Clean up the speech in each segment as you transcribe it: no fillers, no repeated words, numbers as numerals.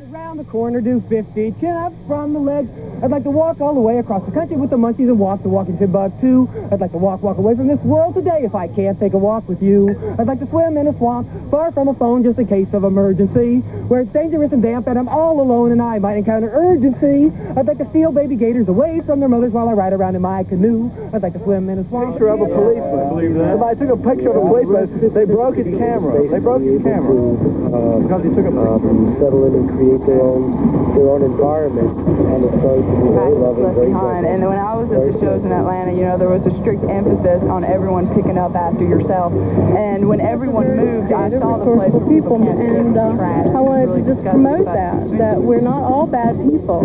Around the corner, do 50, chin up from the ledge. I'd like to walk all the way across the country with the monkeys and walk the walking Timbuktu. I'd like to walk away from this world today if I can't take a walk with you. I'd like to swim in a swamp, far from a phone just in case of emergency, where it's dangerous and damp and I'm all alone and I might encounter urgency. I'd like to steal baby gators away from their mothers while I ride around in my canoe. I'd like to swim in a swamp. Picture of a policeman. Believe that? Somebody took a picture of a policeman. They broke his camera. Because he took a picture. Settle in and create their own environment, and it's going to be very loving, very behind. And when I was at the shows in Atlanta, you know, there was a strict emphasis on everyone picking up after yourself. And when everyone moved, I saw the place where people can't and trash. I wanted to just promote that we're not all bad people.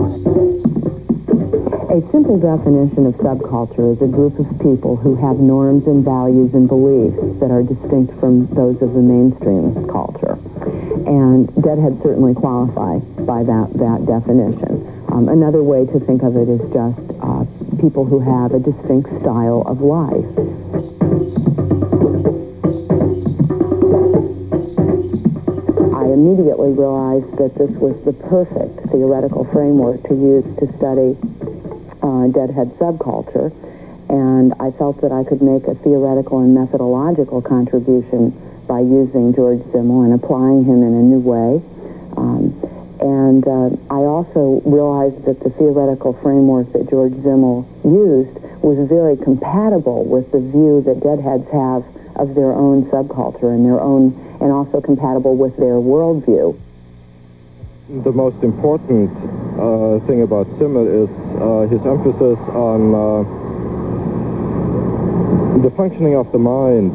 A simple definition of subculture is a group of people who have norms and values and beliefs that are distinct from those of the mainstream culture. And Deadhead certainly qualify by that definition. Another way to think of it is just people who have a distinct style of life. I immediately realized that this was the perfect theoretical framework to use to study Deadhead subculture, and I felt that I could make a theoretical and methodological contribution by using Georg Simmel and applying him in a new way. I also realized that the theoretical framework that Georg Simmel used was very compatible with the view that Deadheads have of their own subculture and also compatible with their worldview. The most important thing about Simmel is his emphasis on the functioning of the mind.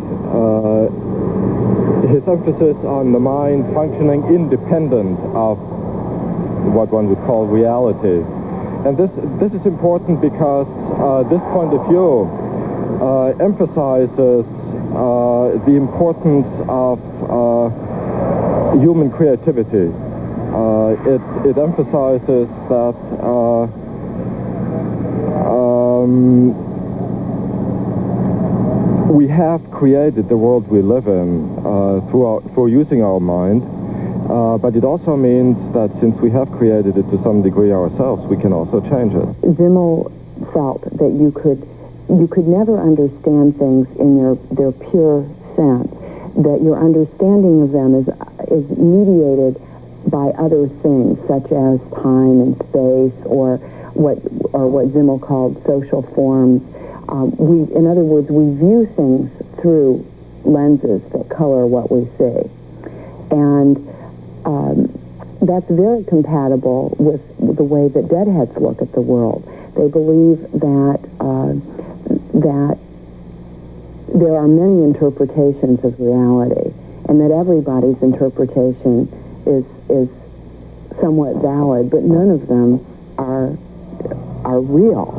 His emphasis on the mind functioning independent of what one would call reality. And this is important because this point of view emphasizes the importance of human creativity. It emphasizes that we have created the world we live in through using our mind, but it also means that since we have created it to some degree ourselves, we can also change it. Simmel felt that you could never understand things in their pure sense, that your understanding of them is mediated by other things, such as time and space, or what Simmel called social forms. In other words, we view things through lenses that color what we see. And that's very compatible with the way that Deadheads look at the world. They believe that there are many interpretations of reality, and that everybody's interpretation is somewhat valid, but none of them are real.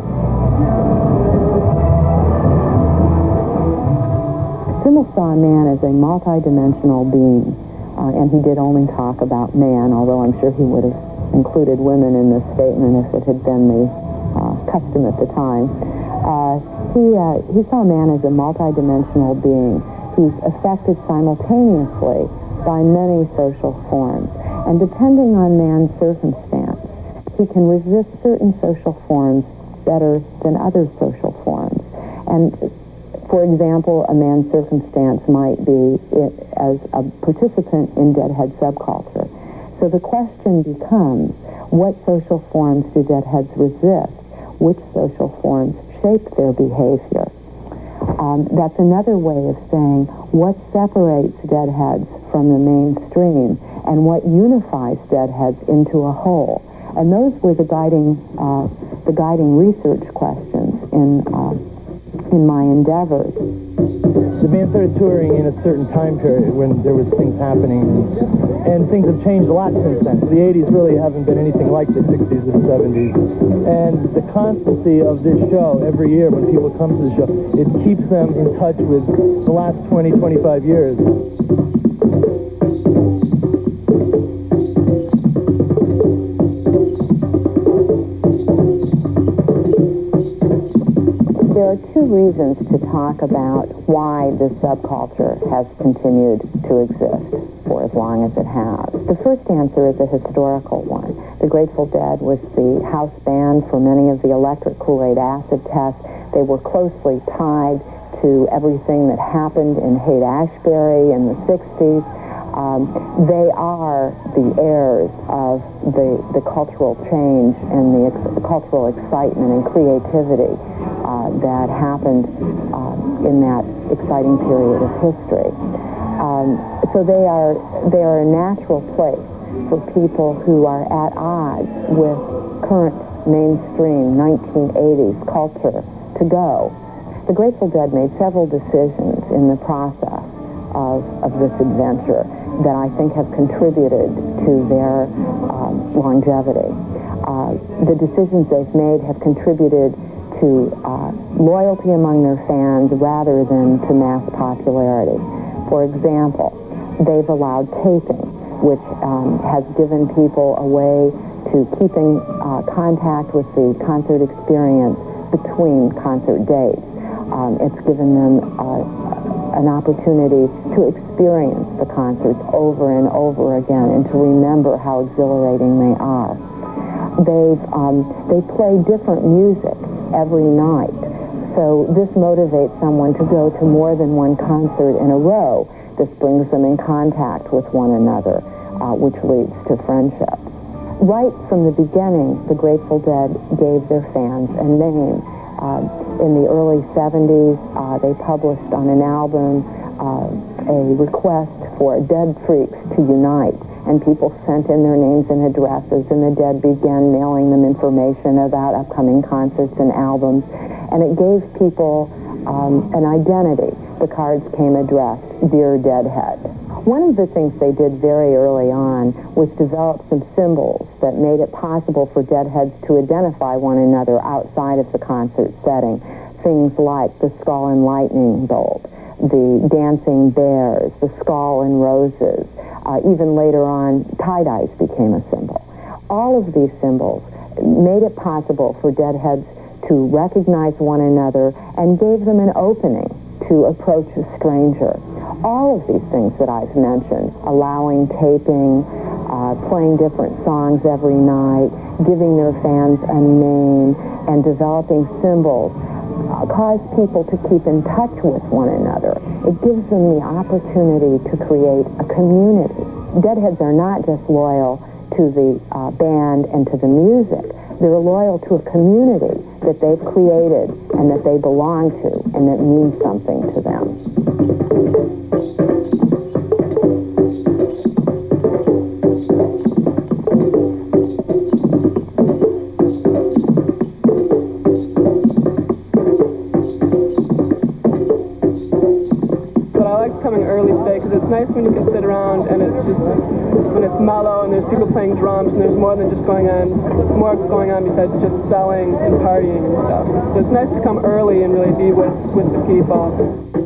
Simmel saw man as a multidimensional being, and he did only talk about man, although I'm sure he would have included women in this statement if it had been the custom at the time. He saw man as a multidimensional being who's affected simultaneously by many social forms. And depending on man's circumstance, he can resist certain social forms better than other social forms. And for example, a man's circumstance might be as a participant in Deadhead subculture. So the question becomes, what social forms do Deadheads resist? Which social forms shape their behavior? That's another way of saying what separates Deadheads from the mainstream and what unifies Deadheads into a whole. And those were the guiding research questions in my endeavors. The band started touring in a certain time period when there was things happening, and things have changed a lot since then. The 80s really haven't been anything like the 60s or the 70s. And the constancy of this show every year when people come to the show, it keeps them in touch with the last 20, 25 years. There are two reasons to talk about why this subculture has continued to exist. for as long as it has? The first answer is a historical one. The Grateful Dead was the house band for many of the electric Kool-Aid acid tests. They were closely tied to everything that happened in Haight-Ashbury in the 60s. They are the heirs of the cultural change and the cultural excitement and creativity that happened in that exciting period of history. So they are a natural place for people who are at odds with current mainstream 1980s culture to go. The Grateful Dead made several decisions in the process of this adventure that I think have contributed to their longevity. The decisions they've made have contributed to loyalty among their fans rather than to mass popularity. For example, they've allowed taping, which has given people a way to keeping contact with the concert experience between concert dates. It's given them an opportunity to experience the concerts over and over again and to remember how exhilarating they are. They play different music every night, so this motivates someone to go to more than one concert in a row. This brings them in contact with one another, which leads to friendship. Right from the beginning, the Grateful Dead gave their fans a name. In the early 70s, they published on an album a request for Dead Freaks to unite, and people sent in their names and addresses, and the Dead began mailing them information about upcoming concerts and albums, and it gave people an identity. The cards came addressed, Dear Deadhead. One of the things they did very early on was develop some symbols that made it possible for Deadheads to identify one another outside of the concert setting. Things like the skull and lightning bolt, the dancing bears, the skull and roses. Even later on, tie-dyes became a symbol. All of these symbols made it possible for Deadheads to recognize one another and gave them an opening to approach a stranger. All of these things that I've mentioned, allowing taping, playing different songs every night, giving their fans a name, and developing symbols, cause people to keep in touch with one another. It gives them the opportunity to create a community. Deadheads are not just loyal to the band and to the music. They're loyal to a community that they've created and that they belong to and that means something to them. Nice when you can sit around and it's just, when it's mellow and there's people playing drums and there's more than just going on, more going on besides just selling and partying and stuff. So it's nice to come early and really be with the people.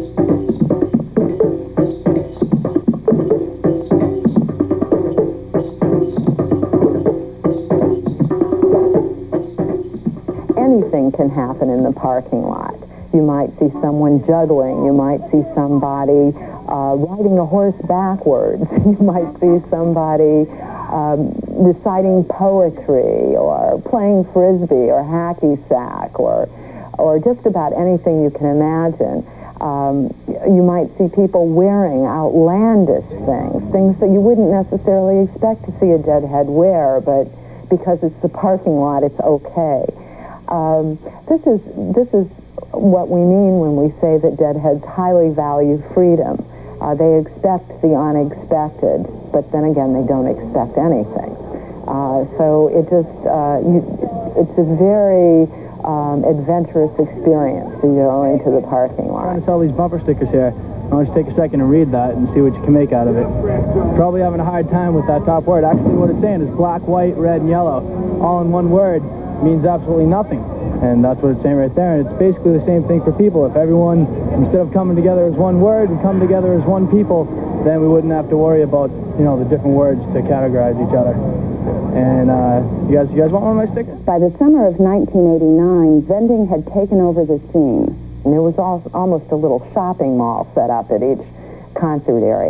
Anything can happen in the parking lot. You might see someone juggling. You might see somebody riding a horse backwards. You might see somebody reciting poetry or playing frisbee or hacky sack or just about anything you can imagine. You might see people wearing outlandish things that you wouldn't necessarily expect to see a Deadhead wear, but because it's the parking lot, it's okay. This is what we mean when we say that Deadheads highly value freedom. They expect the unexpected, but then again, they don't expect anything. So it's a very adventurous experience to go into the parking lot. I saw these bumper stickers here. Why don't you take a second and read that and see what you can make out of it. Probably having a hard time with that top word. Actually, what it's saying is black, white, red, and yellow. All in one word means absolutely nothing. And that's what it's saying right there. And it's basically the same thing for people. If everyone, instead of coming together as one word, would come together as one people, then we wouldn't have to worry about, the different words to categorize each other. And you guys want one of my stickers? By the summer of 1989, vending had taken over the scene. And there was almost a little shopping mall set up at each concert area.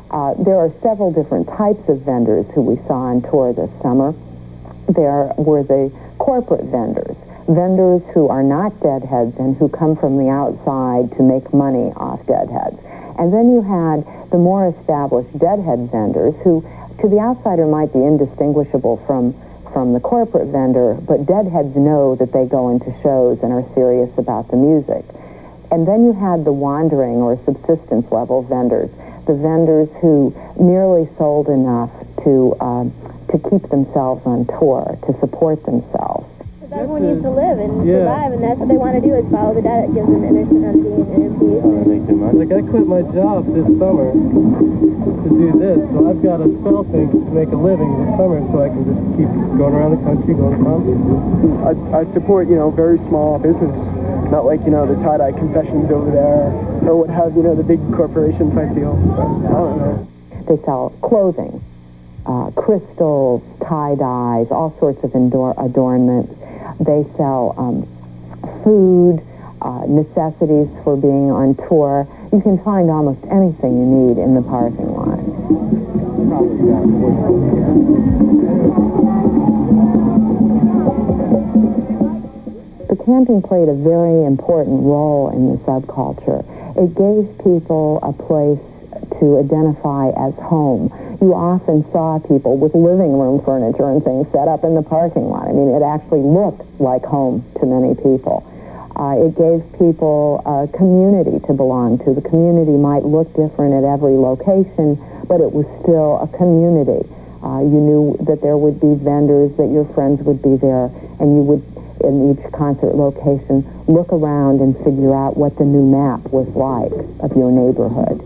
There are several different types of vendors who we saw on tour this summer. There were the corporate vendors who are not Deadheads and who come from the outside to make money off Deadheads. And then you had the more established Deadhead vendors who, to the outsider, might be indistinguishable from the corporate vendor, but Deadheads know that they go into shows and are serious about the music. And then you had the wandering or subsistence level vendors, the vendors who merely sold enough to keep themselves on tour, to support themselves. Because everyone needs to live and survive, and that's what they want to do, is follow the dad that gives them innocent on being inner peace. Like, I quit my job this summer to do this, so I've got to sell things to make a living this summer so I can just keep going around the country, going to concerts. I support, very small business. Not like, the tie-dye confessions over there, or what have, the big corporation type deal. But, I don't know. They sell clothing, crystals, tie-dyes, all sorts of adornments. They sell food, necessities for being on tour. You can find almost anything you need in the parking lot. The camping played a very important role in the subculture. It gave people a place to identify as home. You often saw people with living room furniture and things set up in the parking lot. I mean, it actually looked like home to many people. It gave people a community to belong to. The community might look different at every location, but it was still a community. You knew that there would be vendors, that your friends would be there, and you would, in each concert location, look around and figure out what the new map was like of your neighborhood.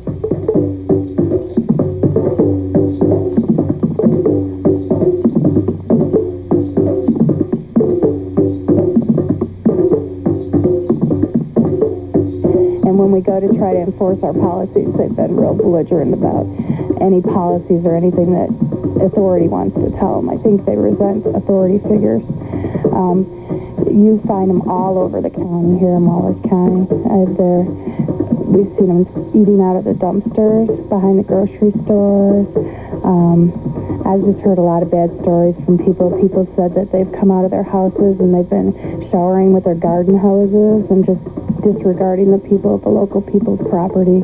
And when we go to try to enforce our policies, they've been real belligerent about any policies or anything that authority wants to tell them. I think they resent authority figures. You find them all over the county, here in Wallace County. We've seen them eating out of the dumpsters behind the grocery stores. I've just heard a lot of bad stories from people. People said that they've come out of their houses and they've been showering with their garden hoses and just disregarding the local people's property.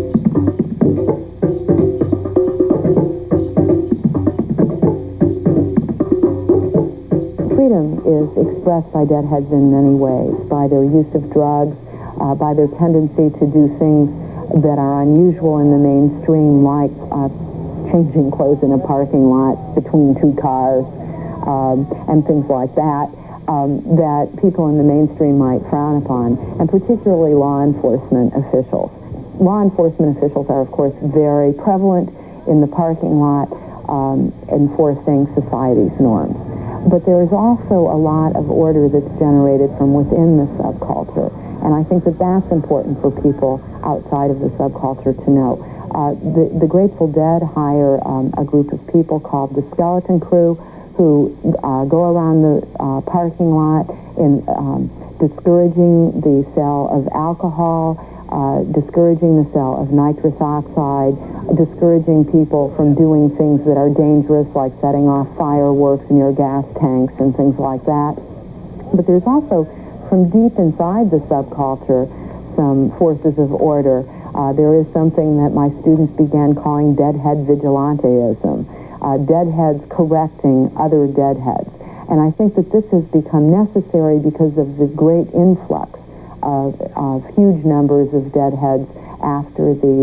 Freedom is expressed by Deadheads in many ways, by their use of drugs, by their tendency to do things that are unusual in the mainstream, like changing clothes in a parking lot between two cars, and things like that, that people in the mainstream might frown upon, and particularly law enforcement officials. Law enforcement officials are, of course, very prevalent in the parking lot, enforcing society's norms. But there is also a lot of order that's generated from within the subculture. And I think that that's important for people outside of the subculture to know. The Grateful Dead hire a group of people called the Skeleton Crew who go around the parking lot in discouraging the sale of alcohol, discouraging the sale of nitrous oxide, discouraging people from doing things that are dangerous, like setting off fireworks in your gas tanks and things like that. But there's also, from deep inside the subculture, some forces of order. There is something that my students began calling Deadhead vigilanteism, Deadheads correcting other Deadheads. And I think that this has become necessary because of the great influx of huge numbers of Deadheads after the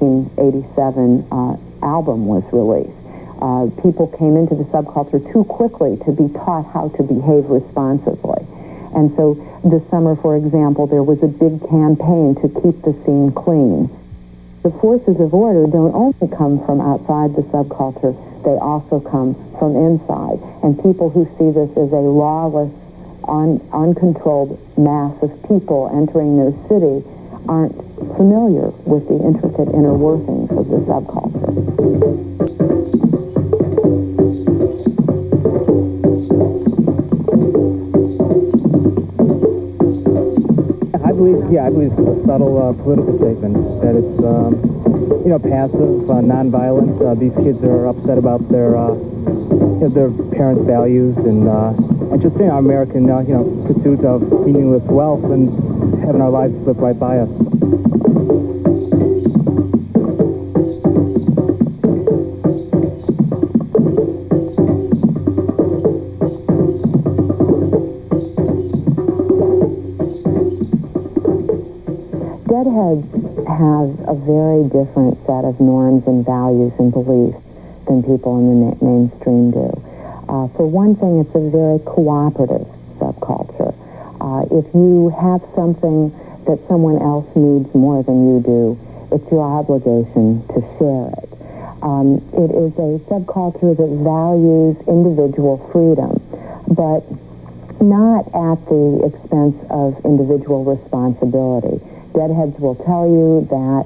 1987 album was released. People came into the subculture too quickly to be taught how to behave responsibly. And so this summer, for example, there was a big campaign to keep the scene clean. The forces of order don't only come from outside the subculture, they also come from inside. And people who see this as a lawless, uncontrolled mass of people entering their city aren't familiar with the intricate inner workings of the subculture. I believe it's a subtle political statement, that it's passive, nonviolent. These kids are upset about their parents' values and just our American, pursuit of meaningless wealth and having our lives slip right by us. Deadheads have a very different set of norms and values and beliefs than people in the mainstream do. For one thing, it's a very cooperative subculture. If you have something that someone else needs more than you do, it's your obligation to share it. It is a subculture that values individual freedom, but not at the expense of individual responsibility. Deadheads will tell you that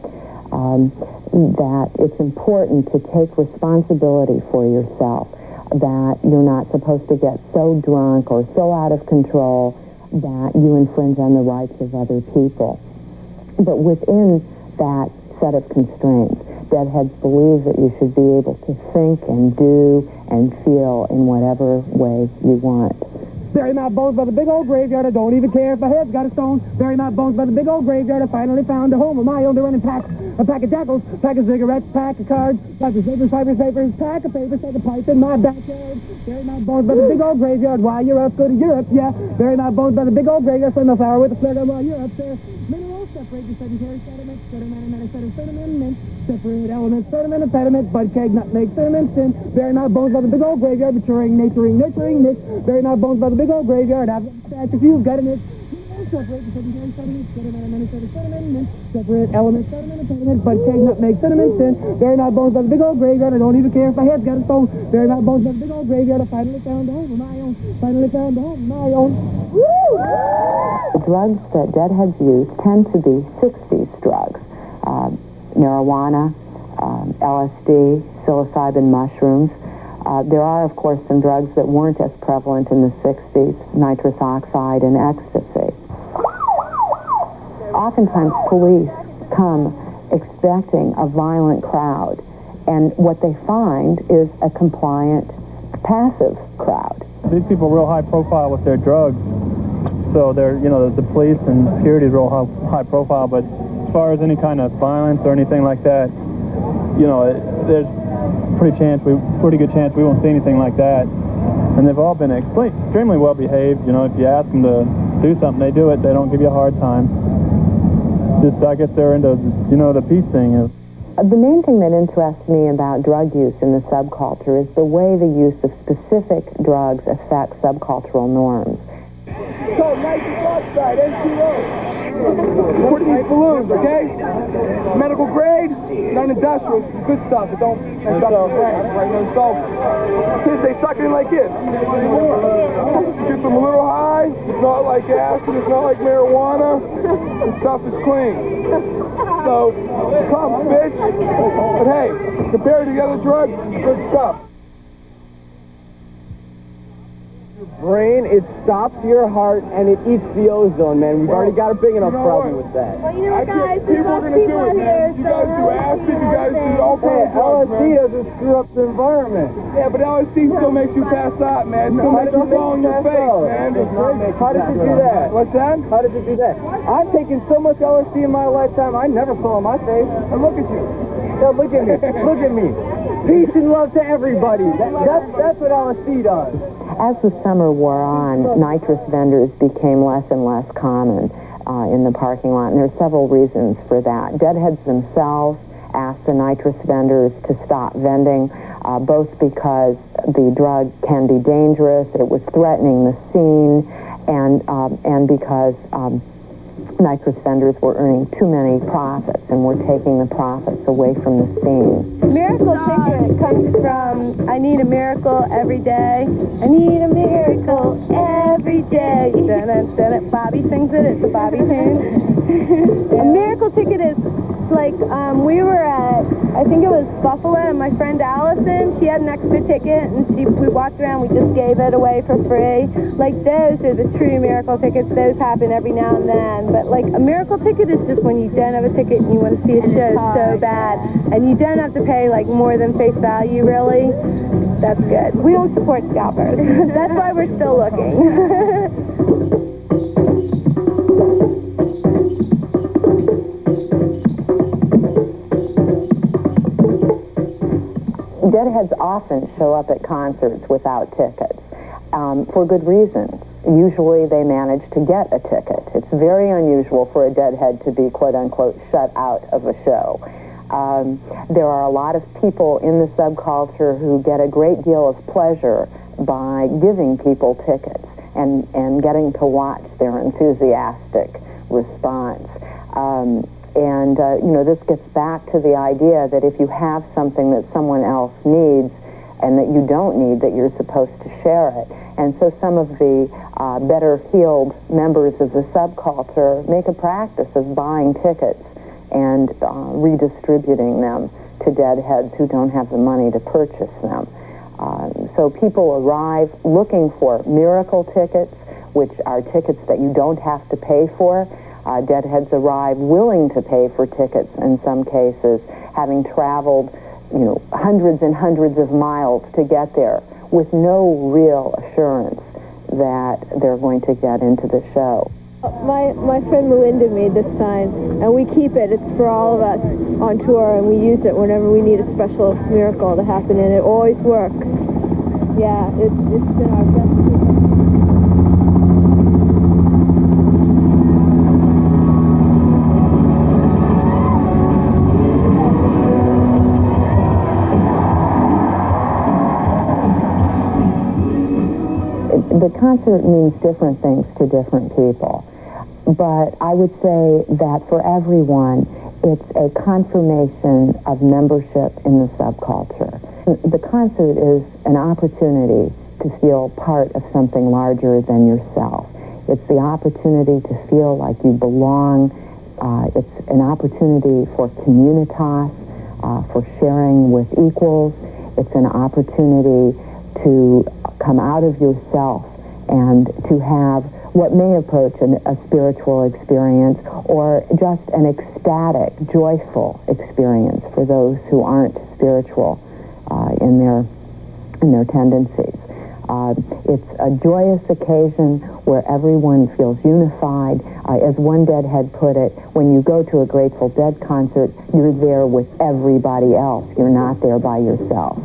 it's important to take responsibility for yourself, that you're not supposed to get so drunk or so out of control that you infringe on the rights of other people. But within that set of constraints, Deadheads believe that you should be able to think and do and feel in whatever way you want. Bury my bones by the big old graveyard. I don't even care if my head's got a stone. Bury my bones by the big old graveyard. I finally found a home of my own. They're running packs. A pack of jackals, pack of cigarettes, pack of cards, pack of papers, pack of papers, take a pipe in my backyard. Bury my bones by the big old graveyard. Why, you're up, go to Europe, yeah. Bury my bones by the big old graveyard. Swing the flower with the flirt while you're up there. Minerals separate your sedentary sediment, sediment, separate elements, sediment, impediment, bud keg, nutmeg, sediment, sin. Bury my bones by the big old graveyard. Maturing, nurturing, niche. Bury my bones by the big old graveyard. I've got stacks if you've got an itch. Separate the sedentary sediment, sediment, separate elements, sediment, impediment, bud keg, nutmeg, sediment, sin. Bury my bones by the big old graveyard. I don't even care if my head's got a stone. Bury my bones by the big old graveyard. I finally found a home of my own. The drugs that Deadheads use tend to be 60s drugs. Marijuana, LSD, psilocybin mushrooms. There are, of course, some drugs that weren't as prevalent in the 60s, nitrous oxide and ecstasy. Oftentimes, police come expecting a violent crowd, and what they find is a compliant, passive crowd. These people are real high profile with their drugs, so they're, the police and security is real high profile, but as far as any kind of violence or anything like that, there's pretty good chance we won't see anything like that. And they've all been extremely well behaved. If you ask them to do something, they do it. They don't give you a hard time. I guess they're into, the peace thing. The main thing that interests me about drug use in the subculture is the way the use of specific drugs affects subcultural norms. So, nitrous oxide, N2O. Put in these balloons, okay? Medical grade, non-industrial, good stuff. It don't mess up the brain, right? So, kids, they suck it in like this. You get them a little high. It's not like acid. It's not like marijuana. The stuff is clean. So, come, bitch. But hey, compared to the other drugs, good stuff. Brain, it stops your heart and it eats the ozone, man. We've already got a big enough problem with that. Well, you know what, guys? People are going to do it, man. You guys do acid, you guys do all kinds of drugs, LSD doesn't screw up the environment. Yeah, but LSD still makes you pass out, man. Still makes you fall on your face, man. How did you do that? What's that? How did you do that? I've taken so much LSD in my lifetime, I never fall on my face. And look at you. Yeah, look at me. Look at me. Peace and love to everybody. That's what LSD does. As the summer wore on, nitrous vendors became less and less common in the parking lot, and there are several reasons for that. Deadheads themselves asked the nitrous vendors to stop vending, both because the drug can be dangerous, it was threatening the scene, and because nitrous vendors were earning too many profits and were taking the profits away from the scene. Miracle Ticket comes from I need a miracle every day. I need a miracle every day. Bobby sings it. It's a Bobby tune. A miracle ticket is like, we were at, I think it was Buffalo, and my friend Allison, she had an extra ticket, and we walked around, we just gave it away for free. Like, those are the true miracle tickets. Those happen every now and then. But, like, a miracle ticket is just when you don't have a ticket and you want to see a show so bad, and you don't have to pay, like, more than face value, really. That's good. We don't support scalpers. That's why we're still looking. Deadheads often show up at concerts without tickets, for good reasons. Usually they manage to get a ticket. It's very unusual for a Deadhead to be, quote-unquote, shut out of a show. There are a lot of people in the subculture who get a great deal of pleasure by giving people tickets and getting to watch their enthusiastic response. This gets back to the idea that if you have something that someone else needs and that you don't need, that you're supposed to share it. And so some of the better-heeled members of the subculture make a practice of buying tickets and redistributing them to Deadheads who don't have the money to purchase them. So people arrive looking for miracle tickets, which are tickets that you don't have to pay for. Deadheads arrive willing to pay for tickets in some cases, having traveled, hundreds and hundreds of miles to get there with no real assurance that they're going to get into the show. My friend Melinda made this sign, and we keep it. It's for all of us on tour, and we use it whenever we need a special miracle to happen, and it always works. Yeah, it's been our best. The concert means different things to different people, but I would say that for everyone, it's a confirmation of membership in the subculture. The concert is an opportunity to feel part of something larger than yourself. It's the opportunity to feel like you belong. It's an opportunity for communitas, for sharing with equals. It's an opportunity to come out of yourself and to have what may approach a spiritual experience or just an ecstatic, joyful experience for those who aren't spiritual in their tendencies. It's a joyous occasion where everyone feels unified. As one Deadhead put it, when you go to a Grateful Dead concert, you're there with everybody else. You're not there by yourself.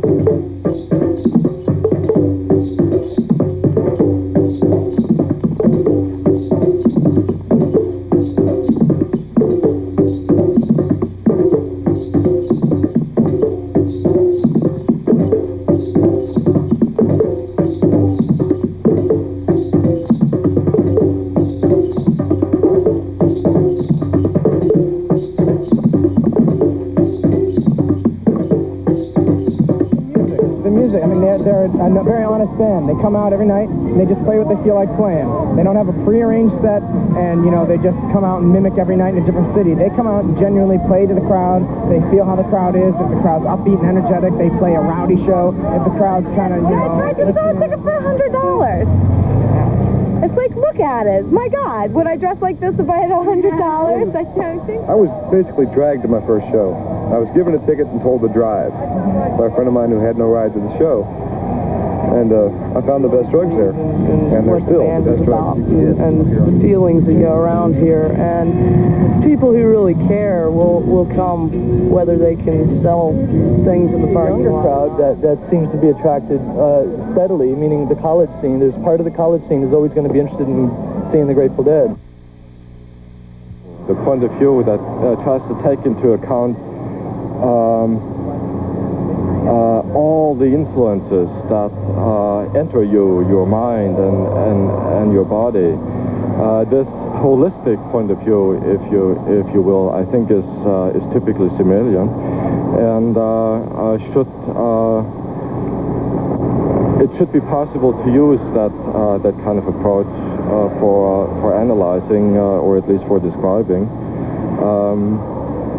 They're a very honest band. They come out every night and they just play what they feel like playing. They don't have a prearranged set, and they just come out and mimic every night in a different city. They come out and genuinely play to the crowd. They feel how the crowd is. If the crowd's upbeat and energetic, they play a rowdy show. If the crowd's kind of, I just saw a ticket for $100. It's like, look at it. My God, would I dress like this if I had $100? I don't think. I was basically dragged to my first show. I was given a ticket and told to drive by a friend of mine who had no ride to the show. And I found the best drugs there. And they're still the best drugs you can get. And the feelings that go around here. And people who really care will come whether they can sell things in the parking lot. Crowd that seems to be attracted steadily, meaning the college scene. There's part of the college scene is always going to be interested in seeing the Grateful Dead. The point of view that tries to take into account all the influences that enter your mind and your body. This holistic point of view, if you will, I think is typically Simmelian, and it should be possible to use that kind of approach for analyzing or at least for describing.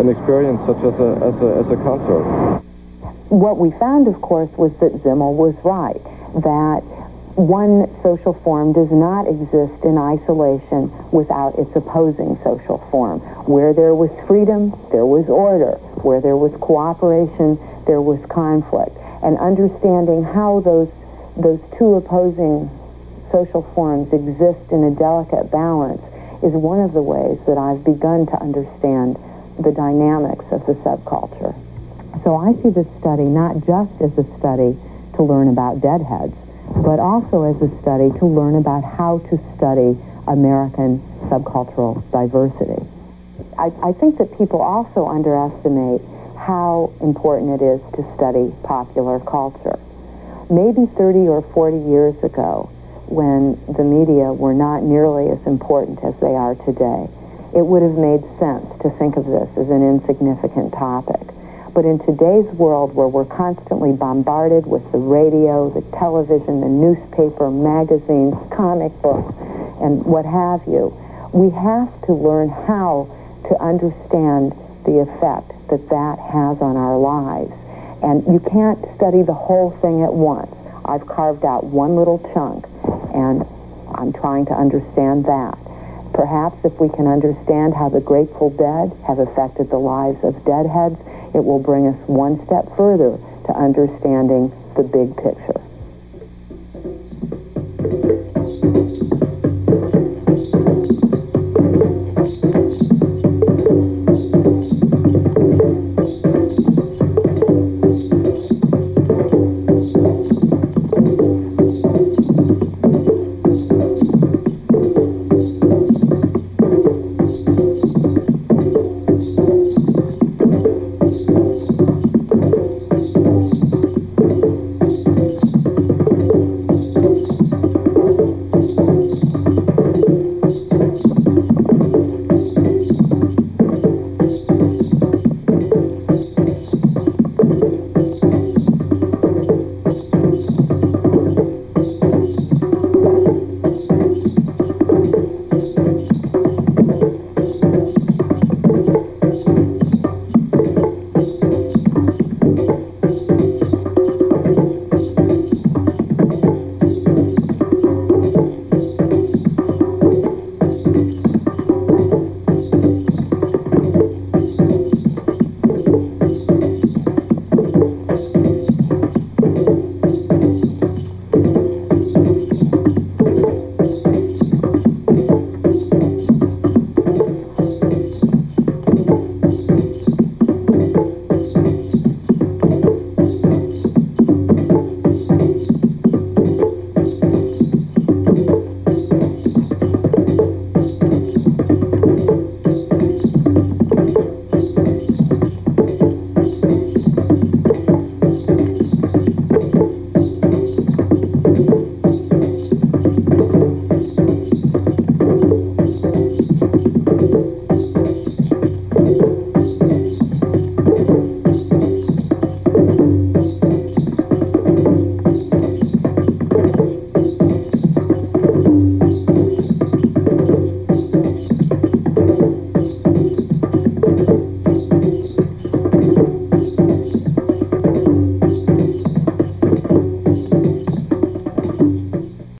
an experience such as a concert. What we found, of course, was that Simmel was right, that one social form does not exist in isolation without its opposing social form. Where there was freedom, there was order. Where there was cooperation, there was conflict. And understanding how those two opposing social forms exist in a delicate balance is one of the ways that I've begun to understand the dynamics of the subculture. So I see this study not just as a study to learn about Deadheads, but also as a study to learn about how to study American subcultural diversity. I think that people also underestimate how important it is to study popular culture. Maybe 30 or 40 years ago, when the media were not nearly as important as they are today, it would have made sense to think of this as an insignificant topic. But in today's world, where we're constantly bombarded with the radio, the television, the newspaper, magazines, comic books, and what have you, we have to learn how to understand the effect that has on our lives. And you can't study the whole thing at once. I've carved out one little chunk, and I'm trying to understand that. Perhaps if we can understand how the Grateful Dead have affected the lives of Deadheads, it will bring us one step further to understanding the big picture.